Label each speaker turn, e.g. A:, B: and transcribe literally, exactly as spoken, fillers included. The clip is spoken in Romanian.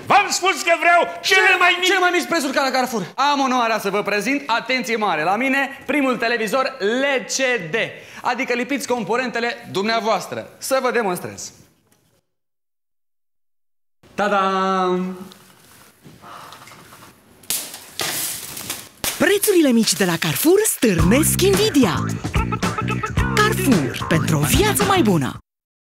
A: V-am spus că vreau cele mai mici...
B: Cele mai mici prețuri ca la Carrefour. Am onoarea să vă prezint, atenție mare, la mine, primul televizor L C D. Adică lipiți componentele dumneavoastră. Să vă demonstrez. Ta-dam!
C: Prețurile mici de la Carrefour stârnesc invidia. Carrefour, pentru o viață mai bună.